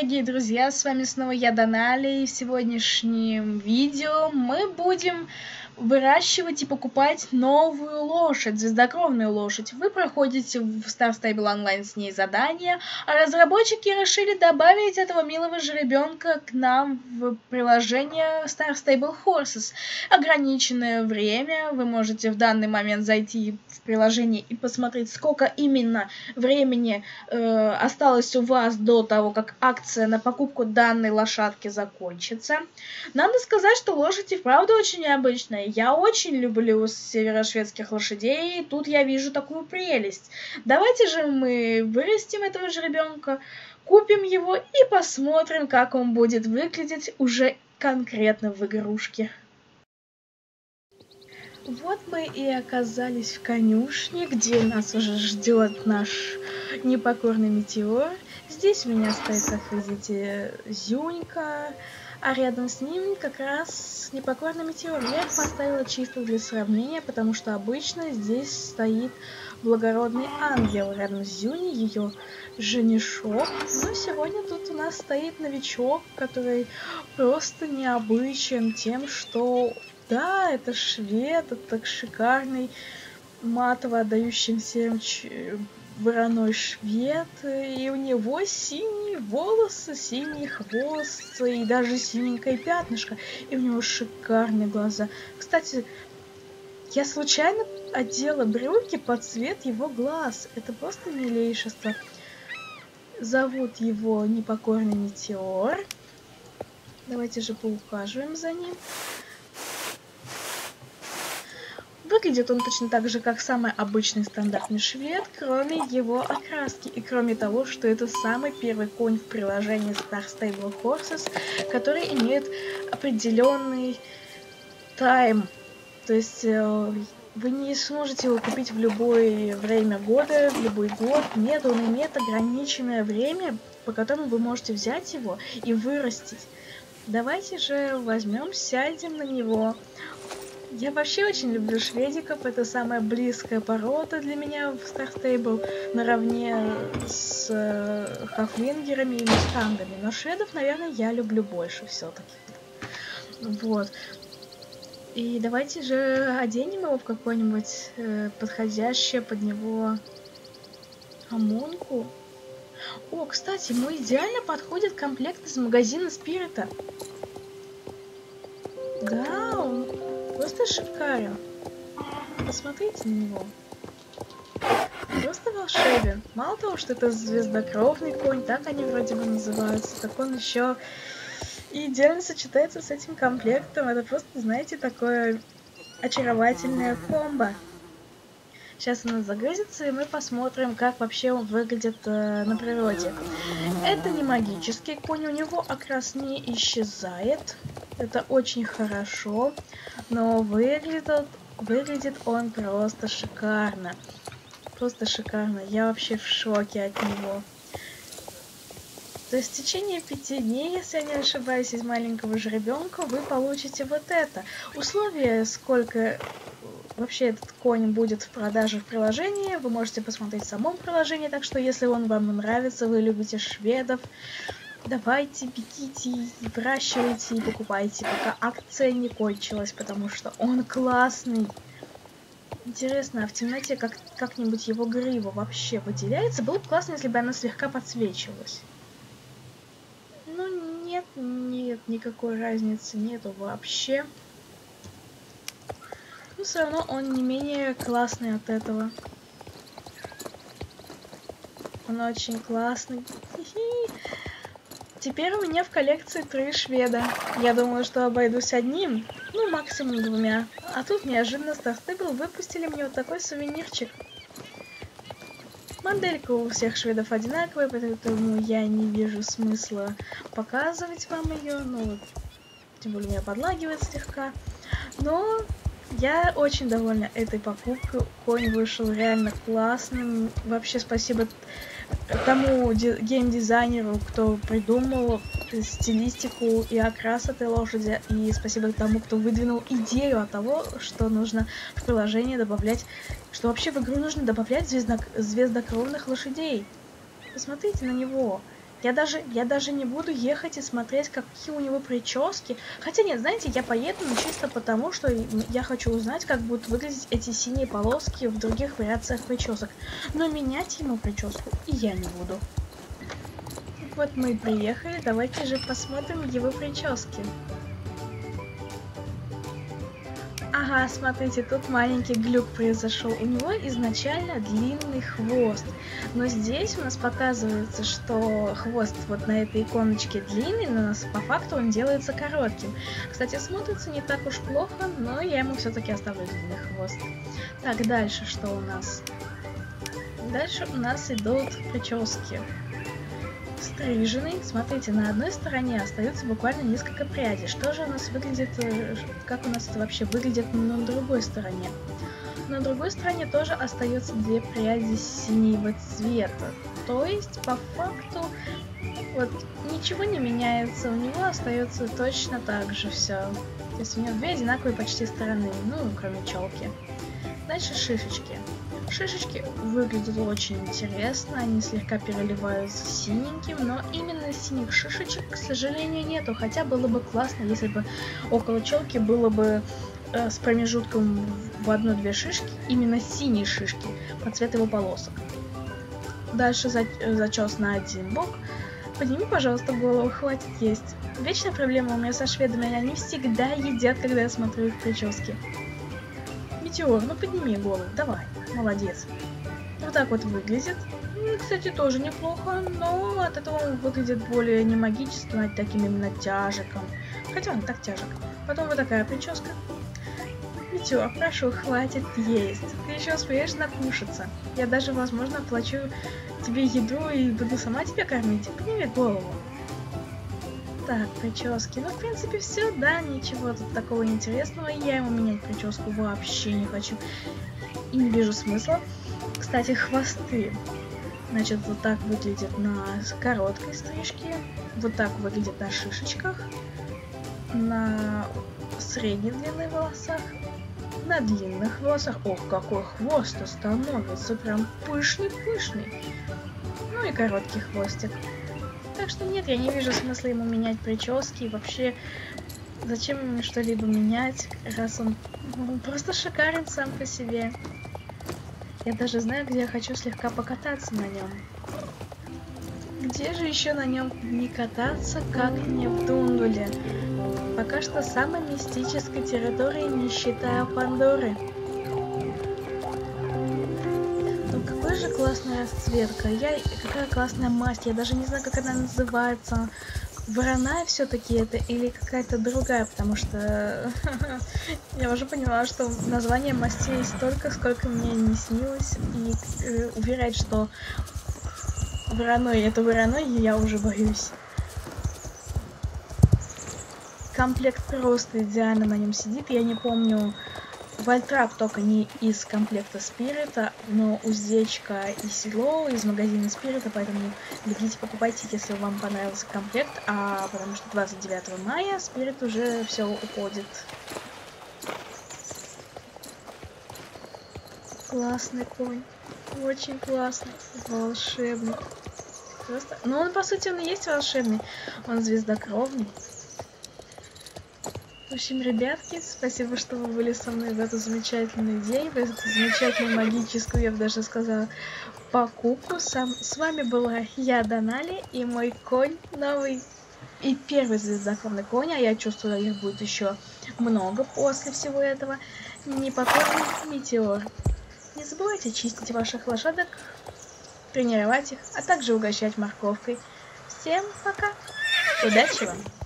дорогие друзья, с вами снова я, Донали, и в сегодняшнем видео мы будем выращивать и покупать новую лошадь, звездокровную лошадь. Вы проходите в Star Stable Online с ней задание, а разработчики решили добавить этого милого жеребенка к нам в приложение Star Stable Horses. Ограниченное время, вы можете в данный момент зайти в приложение и посмотреть, сколько именно времени осталось у вас до того, как акция на покупку данной лошадки закончится. Надо сказать, что лошадь и вправду очень необычная. Я очень люблю северошведских лошадей, и тут я вижу такую прелесть. Давайте же мы вырастим этого жеребенка, купим его и посмотрим, как он будет выглядеть уже конкретно в игрушке. Вот мы и оказались в конюшне, где нас уже ждет наш непокорный метеор. Здесь у меня стоит, как видите, Зюнька, а рядом с ним как раз непокорный метеор. Я их поставила чисто для сравнения, потому что обычно здесь стоит благородный ангел рядом с Зюней, ее женишок. Но сегодня тут у нас стоит новичок, который просто необычен тем, что... Да, это швед, это так шикарный, матово отдающий всем вороной швед, и у него синие волосы, синий хвост, и даже синенькое пятнышко, и у него шикарные глаза. Кстати, я случайно одела брюки под цвет его глаз, это просто милейшество. Зовут его Непокорный Метеор. Давайте же поухаживаем за ним. Выглядит он точно так же, как самый обычный стандартный швед, кроме его окраски и кроме того, что это самый первый конь в приложении Star Stable Horses, который имеет определенный тайм. То есть вы не сможете его купить в любое время года, в любой год. Нет, он имеет ограниченное время, по которому вы можете взять его и вырастить. Давайте же возьмем, сядем на него. Я вообще очень люблю шведиков, это самая близкая порода для меня в Star Stable, наравне с хафлингерами и мустангами. Но шведов, наверное, я люблю больше все-таки. Вот. И давайте же оденем его в какое-нибудь подходящее под него амунку. О, кстати, ему идеально подходит комплект из магазина Спирита. Да, он просто шикарен. Посмотрите на него. Просто волшебен. Мало того, что это звездокровный конь, так они вроде бы называются, так он еще и идеально сочетается с этим комплектом. Это просто, знаете, такое очаровательное комбо. Сейчас она загрузится, и мы посмотрим, как вообще он выглядит на природе. Это не магический конь, у него окрас не исчезает. Это очень хорошо, но выглядит он просто шикарно. Просто шикарно. Я вообще в шоке от него. То есть в течение 5 дней, если я не ошибаюсь, из маленького жеребенка вы получите вот это. Условия, сколько вообще этот конь будет в продаже в приложении, вы можете посмотреть в самом приложении. Так что если он вам нравится, вы любите шведов, давайте, бегите, и выращивайте и покупайте, пока акция не кончилась, потому что он классный. Интересно, а в темноте как-нибудь его грива вообще выделяется? Было бы классно, если бы она слегка подсвечивалась. Ну нет, никакой разницы нету вообще. Но все равно он не менее классный от этого. Он очень классный. Теперь у меня в коллекции 3 шведа. Я думала, что обойдусь одним, ну максимум 2. А тут неожиданно Star Stable выпустили мне вот такой сувенирчик. Моделька у всех шведов одинаковая, поэтому я не вижу смысла показывать вам ее. Ну вот, тем более меня подлагивает слегка. Но я очень довольна этой покупкой. Конь вышел реально классным. Вообще спасибо тому геймдизайнеру, кто придумал стилистику и окрас этой лошади, и спасибо тому, кто выдвинул идею от того, что нужно в приложение добавлять, что вообще в игру нужно добавлять звездокровных лошадей. Посмотрите на него. Я даже не буду ехать и смотреть, какие у него прически. Хотя нет, знаете, я поеду, но чисто потому, что я хочу узнать, как будут выглядеть эти синие полоски в других вариациях причесок. Но менять ему прическу и я не буду. Вот мы и приехали, давайте же посмотрим его прически. Ага, смотрите, тут маленький глюк произошел. У него изначально длинный хвост, но здесь у нас показывается, что хвост вот на этой иконочке длинный, но по факту он делается коротким. Кстати, смотрится не так уж плохо, но я ему все-таки оставлю длинный хвост. Так, дальше что у нас? Дальше у нас идут прически. Стриженный. Смотрите, на одной стороне остается буквально несколько прядей. Что же у нас выглядит, как у нас это вообще выглядит на другой стороне? На другой стороне тоже остается две пряди синего цвета. То есть, по факту, вот ничего не меняется, у него остается точно так же все. То есть у него две одинаковые почти стороны, ну, кроме челки. Дальше шишечки. Шишечки выглядят очень интересно, они слегка переливаются синеньким, но именно синих шишечек, к сожалению, нету. Хотя было бы классно, если бы около челки было бы с промежутком в 1-2 шишки, именно синие шишки по цвету его полосок. Дальше зачес на один бок. Подними, пожалуйста, голову, хватит есть. Вечная проблема у меня со шведами, они всегда едят, когда я смотрю их прически. Метеор, ну подними голову, давай. Молодец. Вот так вот выглядит. Кстати, тоже неплохо, но от этого он выглядит более не магическим, а таким именно тяжиком. Хотя он так тяжек. Потом вот такая прическа. Метеор, прошу, хватит есть. Ты еще успеешь накушаться. Я даже, возможно, оплачу тебе еду и буду сама тебя кормить. Подними голову. Так, прически. Ну, в принципе, все, да, ничего тут такого интересного. Я ему менять прическу вообще не хочу. И не вижу смысла. Кстати, хвосты. Значит, вот так выглядит на короткой стрижке. Вот так выглядит на шишечках. На средней длины волосах. На длинных волосах. Ох, какой хвост становится. Прям пышный-пышный. Ну и короткий хвостик. Так что нет, я не вижу смысла ему менять прически. И вообще, зачем ему что-либо менять, раз он просто шикарен сам по себе. Я даже знаю, где я хочу слегка покататься на нем. Где же еще на нем не кататься, как не в Дундуле? Пока что самой мистической территории, не считая Пандоры. Ну какая же классная расцветка, какая классная масть, я даже не знаю, как она называется. Вороная все-таки это или какая-то другая, потому что я уже поняла, что название мастей столько, сколько мне не снилось, и уверять, что вороной это вороной, я уже боюсь. Комплект просто идеально на нем сидит, я не помню, Вальтрап только не из комплекта Спирита, но уздечка и седло из магазина Спирита, поэтому бегите, покупайте, если вам понравился комплект, потому что 29 мая Спирит уже все уходит. Классный конь, очень классный, волшебный. Просто... Ну он по сути он и есть волшебный, он звездокровный. В общем, ребятки, спасибо, что вы были со мной в этот замечательный день, в эту замечательную магическую, я бы даже сказала, покупку. С вами была я, Донали, и мой конь новый и первый звездокровный конь, а я чувствую, их будет еще много после всего этого. Непокорный Метеор. Не забывайте чистить ваших лошадок, тренировать их, а также угощать морковкой. Всем пока! Удачи вам!